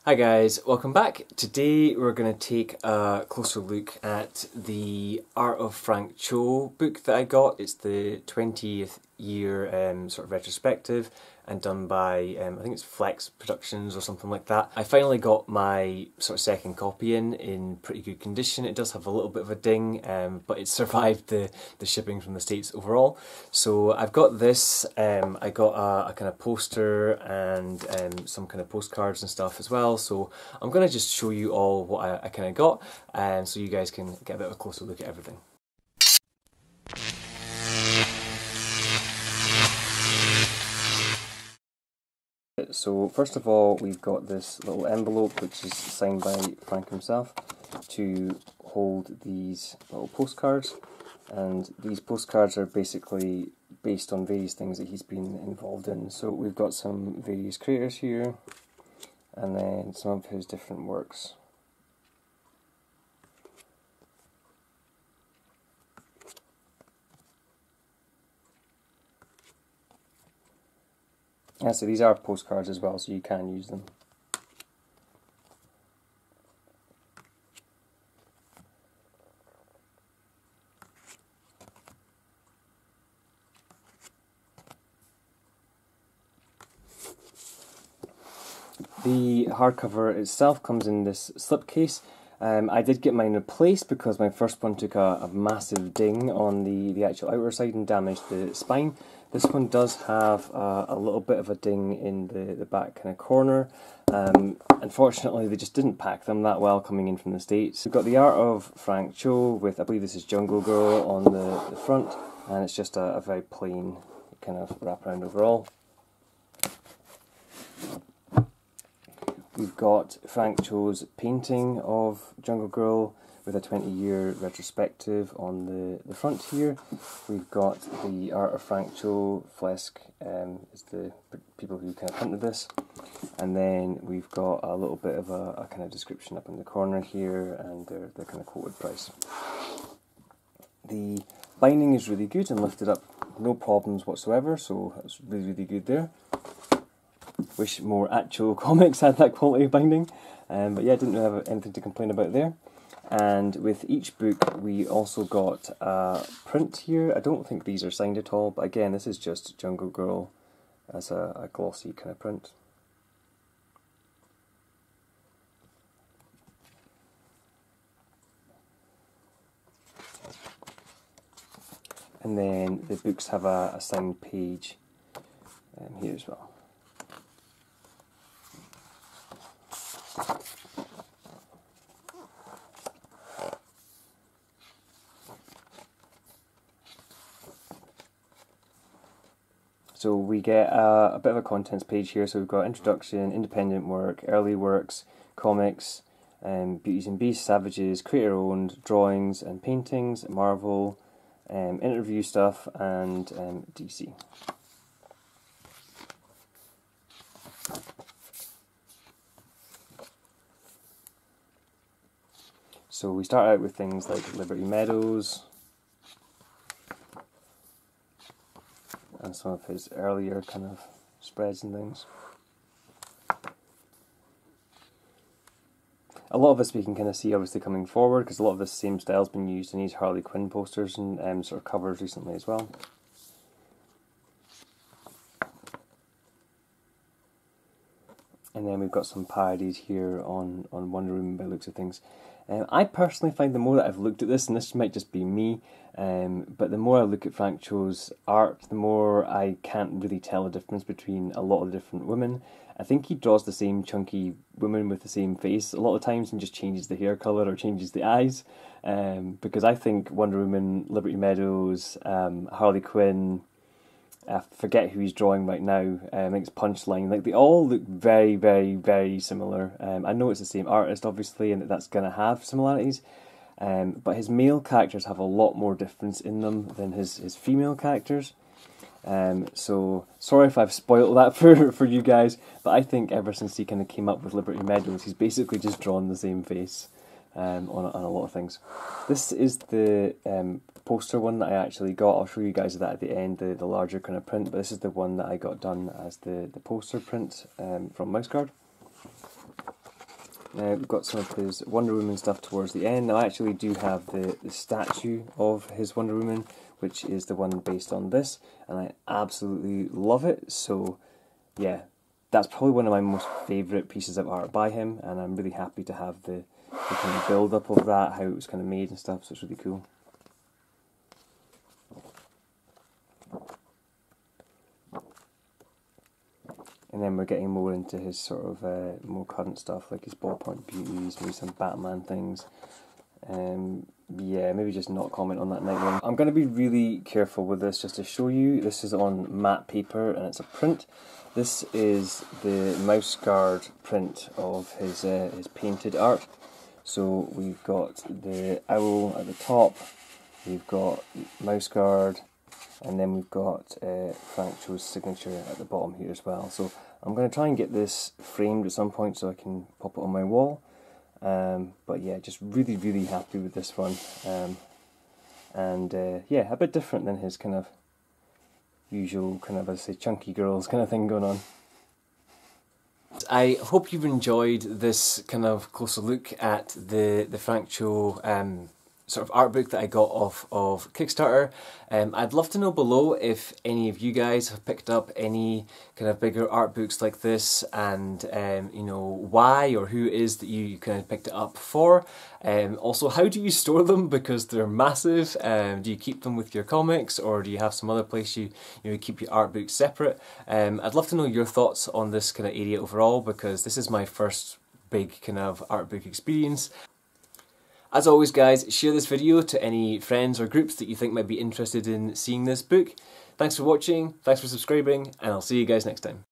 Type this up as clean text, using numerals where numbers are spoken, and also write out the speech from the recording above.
Hi guys, welcome back. Today we're going to take a closer look at the Art of Frank Cho book that I got. It's the 20th year sort of retrospective and done by, I think it's Flex Productions or something like that. I finally got my sort of second copy in pretty good condition. It does have a little bit of a ding, but it survived the shipping from the States overall. So I've got this, I got a kind of poster and some kind of postcards and stuff as well. So I'm going to just show you all what I kind of got, so you guys can get a bit of a closer look at everything. So first of all, we've got this little envelope which is signed by Frank himself to hold these little postcards, and these postcards are basically based on various things that he's been involved in. So we've got some various creators here, and then some of his different works. And so these are postcards as well, so you can use them. The hardcover itself comes in this slipcase. I did get mine replaced because my first one took a massive ding on the actual outer side and damaged the spine. This one does have a little bit of a ding in the back kind of corner. Unfortunately, they just didn't pack them that well coming in from the States. We've got the Art of Frank Cho with, I believe this is Jungle Girl on the front, and it's just a very plain kind of wraparound overall. We've got Frank Cho's painting of Jungle Girl with a 20-year retrospective on the front here. We've got the Art of Frank Cho, Flesk is the people who kind of printed this. And then we've got a little bit of a kind of description up in the corner here and their kind of quoted price. The binding is really good and lifted up, no problems whatsoever, so that's really, really good there. Wish more actual comics had that quality of binding, but yeah, didn't have anything to complain about there. And with each book we also got a print here. I don't think these are signed at all, but again, this is just Jungle Girl as a glossy kind of print. And then the books have a signed page here as well. So we get a bit of a contents page here. So we've got introduction, independent work, early works, comics, Beauties and Beasts, Savages, creator owned, drawings and paintings, Marvel, interview stuff, and DC. So we start out with things like Liberty Meadows and some of his earlier kind of spreads and things. A lot of this we can kind of see obviously coming forward because a lot of this same style's been used in these Harley Quinn posters and sort of covers recently as well. And then we've got some parodies here on Wonder Woman by the looks of things. I personally find the more that I've looked at this, and this might just be me, but the more I look at Frank Cho's art, the more I can't really tell the difference between a lot of the different women. I think he draws the same chunky woman with the same face a lot of times and just changes the hair colour or changes the eyes, because I think Wonder Woman, Liberty Meadows, Harley Quinn, I forget who he's drawing right now, I think it's Punchline, like they all look very, very, very similar. I know it's the same artist obviously and that's going to have similarities, but his male characters have a lot more difference in them than his female characters. So sorry if I've spoiled that for you guys, but I think ever since he kind of came up with Liberty Meadows, he's basically just drawn the same face on a lot of things. This is the poster one that I actually got. I'll show you guys that at the end, the larger kind of print, but this is the one that I got done as the poster print from Mouse Guard. We've got some of his Wonder Woman stuff towards the end. Now I actually do have the statue of his Wonder Woman, which is the one based on this, and I absolutely love it. So yeah, that's probably one of my most favourite pieces of art by him, and I'm really happy to have the kind of build up of that, how it was kind of made and stuff, so it's really cool. And then we're getting more into his sort of more current stuff, like his ballpoint beauties, maybe some Batman things. Yeah, maybe just not comment on that Nightwing. I'm going to be really careful with this just to show you. This is on matte paper and it's a print. This is the mouse guard print of his painted art. So we've got the owl at the top, we've got mouse guard, and then we've got Frank Cho's signature at the bottom here as well. So I'm going to try and get this framed at some point so I can pop it on my wall. But yeah, just really, really happy with this one. Yeah, a bit different than his kind of usual kind of, as I say, chunky girls kind of thing going on. I hope you've enjoyed this kind of closer look at the Frank Cho sort of art book that I got off of Kickstarter. I'd love to know below if any of you guys have picked up any kind of bigger art books like this, and you know, why or who it is that you kind of picked it up for. Also, how do you store them, because they're massive? Do you keep them with your comics, or do you have some other place you keep your art books separate? I'd love to know your thoughts on this kind of area overall, because this is my first big kind of art book experience. As always guys, share this video to any friends or groups that you think might be interested in seeing this book. Thanks for watching, thanks for subscribing, and I'll see you guys next time.